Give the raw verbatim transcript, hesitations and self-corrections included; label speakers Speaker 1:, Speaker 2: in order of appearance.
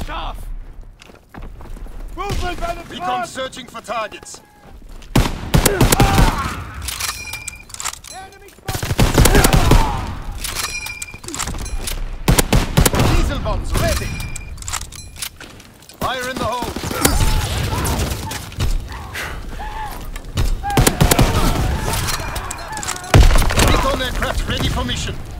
Speaker 1: Stuff! Movement by the
Speaker 2: Recon
Speaker 1: front!
Speaker 2: searching for targets.
Speaker 1: Enemy spotted!
Speaker 2: Diesel bombs ready. Fire in the hole. Recon aircraft ready for mission.